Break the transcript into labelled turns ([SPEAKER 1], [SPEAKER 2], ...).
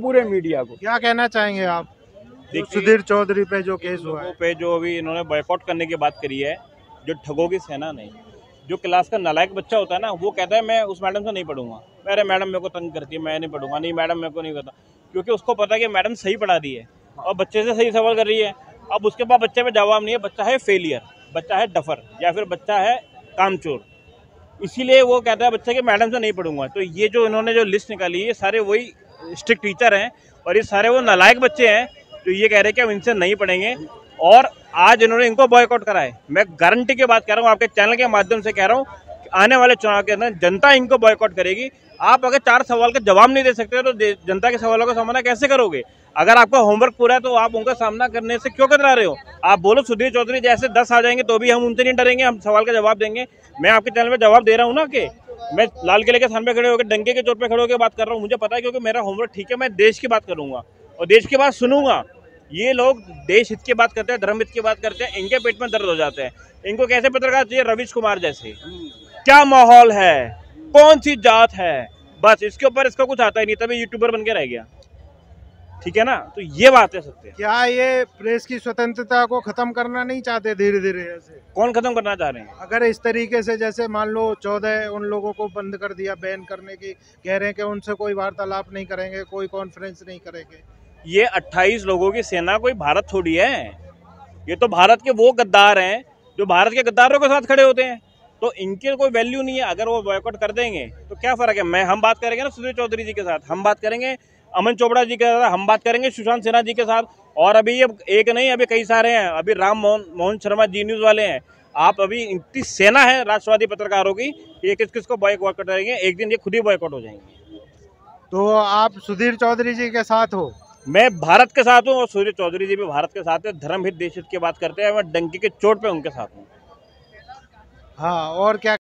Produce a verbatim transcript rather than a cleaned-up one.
[SPEAKER 1] पूरे मीडिया को।
[SPEAKER 2] क्या कहना चाहेंगे आप सुधीर चौधरी पे जो केस हुआ है?
[SPEAKER 3] पे जो अभी इन्होंने बॉयकॉट करने की बात करी है, जो ठगों की सेना नहीं, जो क्लास का नालायक बच्चा होता है ना, वो कहता है मैं उस मैडम से नहीं पढ़ूंगा, मेरे मैडम मेरे को तंग करती है, मैं नहीं पढ़ूंगा, नहीं मैडम मेरे को नहीं पता, क्योंकि उसको पता है कि मैडम सही पढ़ा दी है और बच्चे से सही सवाल कर रही है। अब उसके पास बच्चे पे जवाब नहीं है, बच्चा है फेलियर, बच्चा है डफर, या फिर बच्चा है कामचोर, इसीलिए वो कहता है बच्चा कि मैडम से नहीं पढ़ूंगा। तो ये जो इन्होंने जो लिस्ट निकाली है, ये सारे वही स्ट्रिक्ट टीचर हैं और ये सारे वो नालायक बच्चे हैं तो ये कह रहे हैं कि हम इनसे नहीं पढ़ेंगे और आज इन्होंने इनको बॉयकॉट करा है। मैं गारंटी की बात कर रहा हूँ, आपके चैनल के माध्यम से कह रहा हूँ, आने वाले चुनाव के अंदर जनता इनको बॉयकॉट करेगी। आप अगर चार सवाल का जवाब नहीं दे सकते तो जनता के सवालों का सामना कैसे करोगे? अगर आपका होमवर्क पूरा है तो आप उनका सामना करने से क्यों कतरा रहे हो? आप बोलो सुधीर चौधरी जैसे दस आ जाएंगे तो भी हम उनसे नहीं डरेंगे, हम सवाल का जवाब देंगे। मैं आपके चैनल में जवाब दे रहा हूँ ना कि मैं लाल किले के सामने खड़े होकर डंके के चोट पे खड़े होकर बात कर रहा हूँ, मुझे पता है क्योंकि मेरा होमवर्क ठीक है। मैं देश की बात करूंगा और देश की बात सुनूंगा। ये लोग देश हित की बात करते हैं, धर्म हित की बात करते हैं, इनके पेट में दर्द हो जाते हैं। इनको कैसे पत्रकार चाहिए? रवीश कुमार जैसे। क्या माहौल है, कौन सी जात है, बस इसके ऊपर इसका कुछ आता ही नहीं, तभी यूट्यूबर बन के रह गया। ठीक है ना? तो ये बात है सत्य।
[SPEAKER 2] क्या ये प्रेस की स्वतंत्रता को खत्म करना नहीं चाहते धीरे धीरे? ऐसे
[SPEAKER 3] कौन खत्म करना चाह रहे हैं?
[SPEAKER 2] अगर इस तरीके से जैसे मान लो चौदह उन लोगों को बंद कर दिया, बैन करने की कह रहे हैं कि उनसे कोई वार्तालाप नहीं करेंगे, कोई कॉन्फ्रेंस नहीं करेंगे।
[SPEAKER 3] ये अट्ठाईस लोगों की सेना कोई भारत थोड़ी है, ये तो भारत के वो गद्दार हैं जो भारत के गद्दारों के साथ खड़े होते हैं। तो इनके कोई वैल्यू नहीं है। अगर वो बॉयकॉट कर देंगे तो क्या फर्क है? मैं हम बात करेंगे ना सुधीर चौधरी जी के साथ, हम बात करेंगे अमन चोपड़ा जी के साथ, हम बात करेंगे सुशांत सिन्हा जी के साथ, और अभी ये एक नहीं अभी कई सारे हैं। अभी राम मोहन मोहन शर्मा जी न्यूज़ वाले हैं। आप अभी इतनी सेना है राष्ट्रवादी पत्रकारों की, ये किस किस को बॉयकॉट करेंगे, एक दिन ये खुद ही बॉयकॉट हो जाएंगे।
[SPEAKER 2] तो आप सुधीर चौधरी जी के साथ हो?
[SPEAKER 3] मैं भारत के साथ हूँ और सुधीर चौधरी जी भी भारत के साथ है। धर्म हित देश हित की बात करते हैं, मैं डंकी के चोट पे उनके साथ हूँ।
[SPEAKER 2] हाँ, और क्या